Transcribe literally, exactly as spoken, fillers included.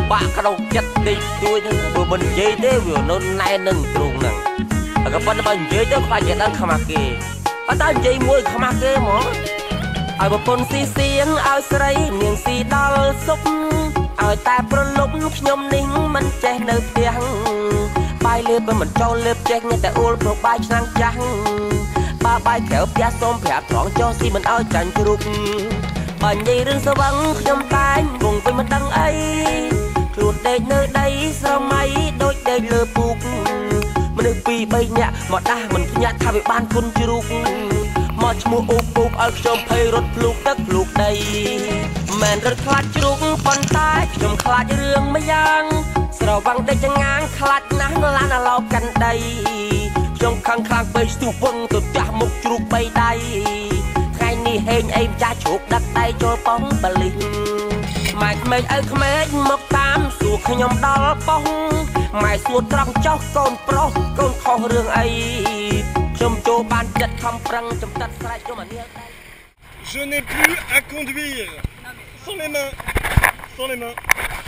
បាក់ក្នុងចិត្តតិចជួយទៅបើមិននិយាយទេវានៅណែនឹងទ្រូងហ្នឹងហើយក៏ប៉ុន្តែបើនិយាយទៅខ្លាចជាដឹងខ្មាស់គេអត់តែនិយាយមួយខ្មាស់គេហ្មងឲ្យប្រពន្ធស៊ីសៀងឲ្យស្រីនាងស៊ីដល់សុខឲ្យតែប្រលប់ខ្ញុំនេះមិនចេះនៅផ្ទះបាយលេបមិនចូលលេបចេះតែអួលប្របាយឆ្នាំងចាស់បើបាយក្រៅផ្ទះសូមប្រាប់ត្រង់ចោះស៊ីមិនឲ្យចាញ់ជ្រុកបើនិយាយរឿងស្វឹងខ្ញុំតែងវងវិញមិនដឹងអីខ្លួនដេកនៅដីស្រមៃដូចដេកលើពូកមនុស្សពីរបីនាក់មកដាស់មិនភ្ញាក់ថាវាបានគុណជ្រូកមកឈ្មោះអ៊ូពូកឲ្យខ្ញុំភ័យរត់ភ្លុកទឹកភ្លុកដីមិនរត់ខ្លាចជ្រូកប៉ុន្តែខ្ញុំខ្លាចរឿងមួយយ៉ាងស្រវាំងដេកចងាងខ្លាចណាស់ឡានអាឡោកាន់ដីខ្ញុំខឹងខ្លាំងពេកស្ទុះវឹងទៅផ្ទះមុខជ្រូកបីដៃថ្ងៃនេះហេងអីម្ចាស់ជ្រូកដឹកដៃចូលប៉ងបលិសម៉ែក្មេងឪក្មេងមកតាមសួរខ្ញុំដល់ប៉ោះម៉ែសួរត្រង់ចោះកូនប្រុសកូនខុសរឿងអីខ្ញុំចូលបានចិត្តខំប្រឹងចំតាត់ស្រែកខ្ញុំអានេះ Je n'ai plus à conduire sans les mains sans les mains